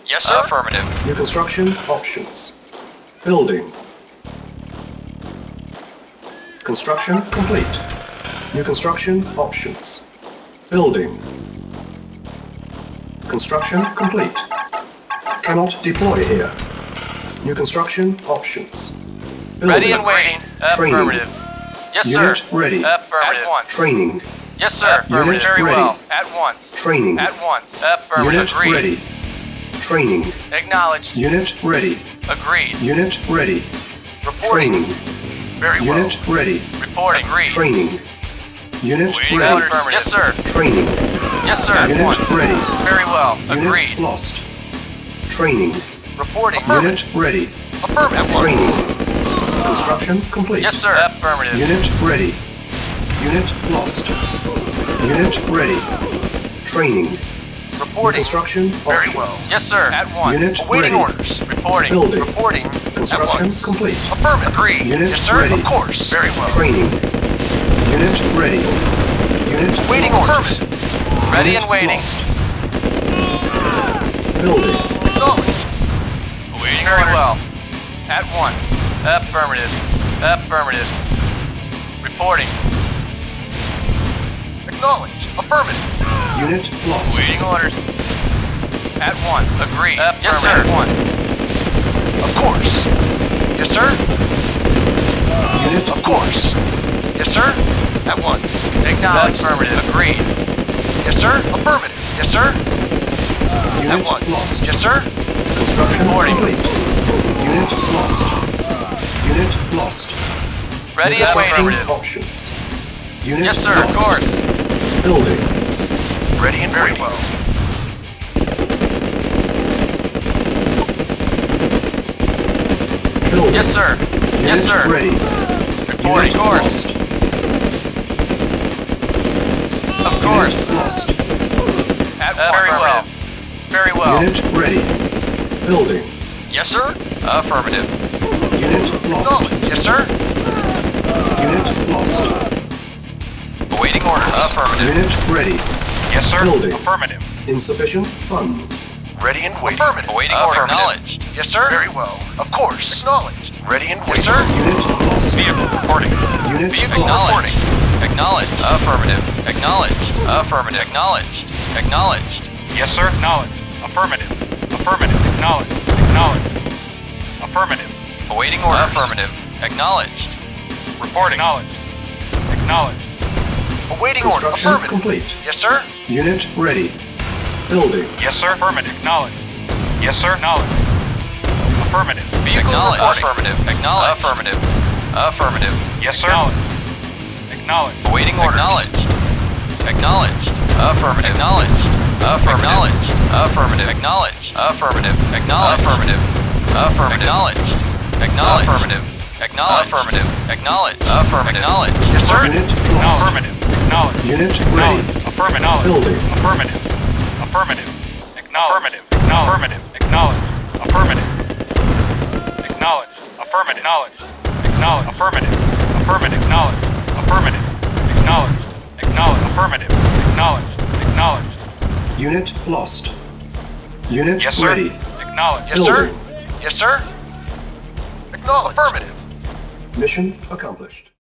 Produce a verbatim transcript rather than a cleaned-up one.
Yes, sir. Affirmative. New construction options. Building. Construction complete. New construction options. Building. Construction complete. Cannot deploy here. New construction options. Building. Ready and waiting. Training. Affirmative. Yes, Unit sir. ready. Affirmative. At once. Training. Yes, sir. Affirmative. Unit Very ready. well. At once. Training. At once. Affirmative. Unit Agreed. ready. Training. Acknowledged. Unit ready. Agreed. Unit ready. Reporting. Training. Very well. Unit ready. Reporting. Agreed. Training. Unit Waiting ready. orders. Yes, sir. Training. Yes, sir. At Unit once. ready. Very well. Unit Agreed. lost. Training. Reporting. Unit ready. Affirmative. Training. Construction complete. Yes, sir. Affirmative. Unit ready. Unit lost. Unit ready. Training. Reporting. Construction Very options. well. Yes, sir. At once. Unit Awaiting ready. orders. Reporting. Building. Reporting. Construction At once. complete. Affirmative. Agreed. Unit yes, sir. ready. Of course. Very well. Training. Unit ready. Unit Waiting lost. orders. Ready Unit and waiting. lost. Building. Acknowledged. Waiting Very orders. well. At once. Affirmative. Affirmative. Reporting. Acknowledged. Affirmative. Unit lost. Waiting orders. At once. Agreed. Yes, sir. At once. Of course. Yes, sir. Unit Of course. Yes, sir. At once. Acknowledged. Affirmative. Agreed. Yes, sir. Affirmative. Yes, sir. Unit At once. lost. Yes, sir. Construction Reporting. complete. Unit lost. Unit lost. Ready and Construction waiting. options. Unit Yes, sir. lost. Of course. Building. Ready and very well. Building. Yes, sir. Unit Yes, sir. ready. Reporting. Unit Of course. lost. Of course. Unit lost. At very well. Very well. Unit ready. Building. Yes, sir. Affirmative. Unit lost. Yes, sir. Unit lost. Awaiting orders. Affirmative. Unit ready. Yes, sir. Building. Affirmative. Insufficient funds. Ready and waiting. Affirmative. Awaiting order. Acknowledged. Yes, sir. Very well. Of course. Acknowledged. Ready and waiting. Yes, sir. Unit lost. Vehicle reporting. Unit Vehicle lost. reporting. Acknowledged. Affirmative. Acknowledged. Affirmative. Acknowledged. Acknowledged. Yes, sir. Acknowledged. Affirmative. Affirmative. Acknowledged. Acknowledged. Affirmative. Awaiting order. Affirmative. Acknowledged. Reporting. Acknowledged. Acknowledged. Awaiting order. Construction Affirmative. complete. Yes, sir. Unit ready. Building. Yes, sir. Affirmative. Acknowledged. Yes, sir. Acknowledged. Affirmative. Vehicle Acknowledged. reporting. Affirmative. Acknowledged. Affirmative. Affirmative. Yes, sir. Acknowledged. Acknowledged. Awaiting orders. Acknowledged. Acknowledged. Affirmative. Acknowledged. Affirmative. Affirmative. Acknowledged. Affirmative. Acknowledged. Affirmative. Affirmative. Acknowledged. Acknowledged. Affirmative. Acknowledged. Affirmative. Acknowledged. Affirmative. Acknowledged. Yes, sir. Unit No, lost. affirmative. Acknowledged. Unit Acknowledged. ready. Affirmative. Building. Affirmative. Affirmative. Acknowledged. Affirmative. Acknowledged. Affirmative. Acknowledged. Affirmative. Acknowledged. Acknowledged. Affirmative. Affirmative. Acknowledged. Affirmative. Acknowledged. Acknowledged. Affirmative. Acknowledged. Acknowledged. Unit lost. Unit Yes, sir. ready. Acknowledged. Yes, sir. Building. Yes, sir. Acknowledged. Affirmative. Mission accomplished.